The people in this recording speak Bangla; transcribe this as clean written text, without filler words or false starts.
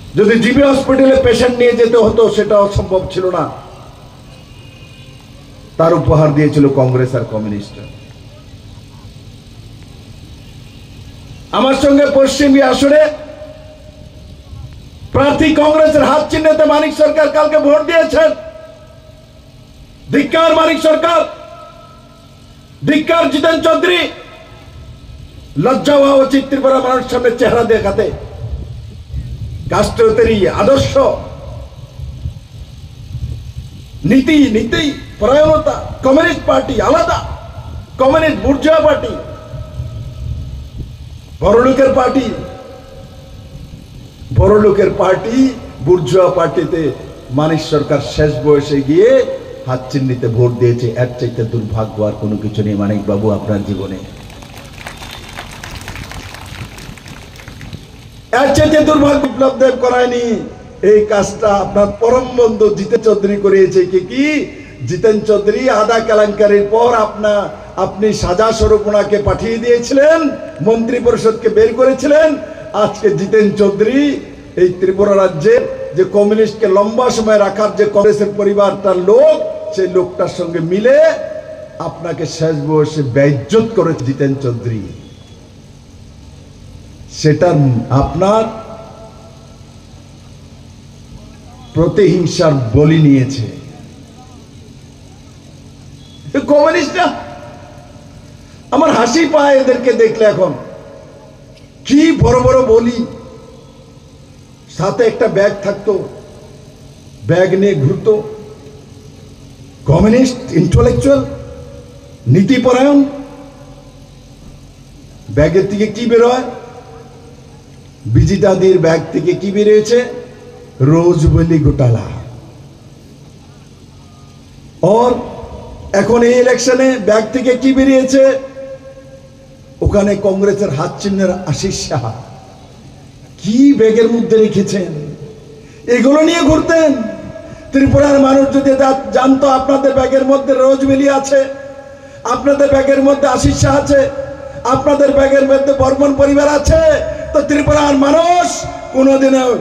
যদি জিবি হসপিটালে পেশেন্ট নিয়ে যেতে হতো সেটাও সম্ভব ছিল না। তার উপহার দিয়েছিল কংগ্রেস আর কমিউনিস্ট। আমার সঙ্গে পশ্চিমী আসরে প্রার্থী কংগ্রেসের হাত চিহ্নেতে মানিক সরকার কালকে ভোট দিয়েছেন। ধিক্কার মানিক সরকার, ধিক্কার জিতেন চৌধুরী। লজ্জা হওয়া উচিত ত্রিপুরা মানুষের সামনে চেহারা দেখাতে। রাষ্ট্রীয়তারই আদর্শ, নীতি পরায়ণতা। কমিউনিস্ট পার্টি আলাদা, কমিউনিস্ট বুর্জোয়া পার্টি, বড়লোকের পার্টি। বড়লোকের পার্টি বুর্জোয়া পার্টিতে মানিক সরকার শেষ বয়সে গিয়ে হাত চিহ্নিতে ভোট দিয়েছে। এর চাইতে দুর্ভাগ্য আর কোনো কিছু নেই মানিক বাবু আপনার জীবনে। এর চাইতে দুর্ভাগ্য বিপ্লব দেব করায়নি। এই কাজটা আপনার পরম বন্ধু জিতেন চৌধুরী করিয়েছে। কি জিতেন চৌধুরী আদা কেলেঙ্কারির পর আপনি সাজা স্বরূপ ওনাকে পাঠিয়ে দিয়েছিলেন, মন্ত্রী পরিষদকে বের করেছিলেন। আজকে জিতেন চৌধুরী এই ত্রিপুরা রাজ্যের যে কমিউনিস্টকে লম্বা সময় রাখার যে কংগ্রেসের পরিবারটার লোক, সেই লোকটার সঙ্গে মিলে আপনাকে শেষ বয়সে বেইজ্জত করেছে জিতেন চৌধুরী। সেটা আপনার প্রতিহিংসার বলি নিয়েছে কমিউনিস্টরা। আমার হাসি পায় এদেরকে দেখলে। এখন কি বড় বড় বলি, সাথে একটা ব্যাগ থাকতো, ব্যাগ নিয়ে ঘুরতো। Communist intellectual, নীতিপরায়ণ। ব্যাগের থেকে কি বেরোয়? বিজিতাদির ব্যাগ থেকে কি বেরিয়েছে? রোজবলি গোটালা। और এখন এই ইলেকশনে ব্যাগ থেকে কি বেরিয়েছে? ওখানে কংগ্রেসের হাত চিহ্নের আশিস সাহা। কি ব্যাগের মধ্যে রেখেছেন? এগুলো নিয়ে ঘুরতেন। ত্রিপুরার মানুষ যদি জানতো আপনাদের ব্যাগের মধ্যে রোজবেলি আছে, আপনাদের ব্যাগের মধ্যে আশিস শাহ আছে, আপনাদের ব্যাগের মধ্যে বর্মন পরিবার আছে, তো ত্রিপুরার মানুষ কোনোদিনও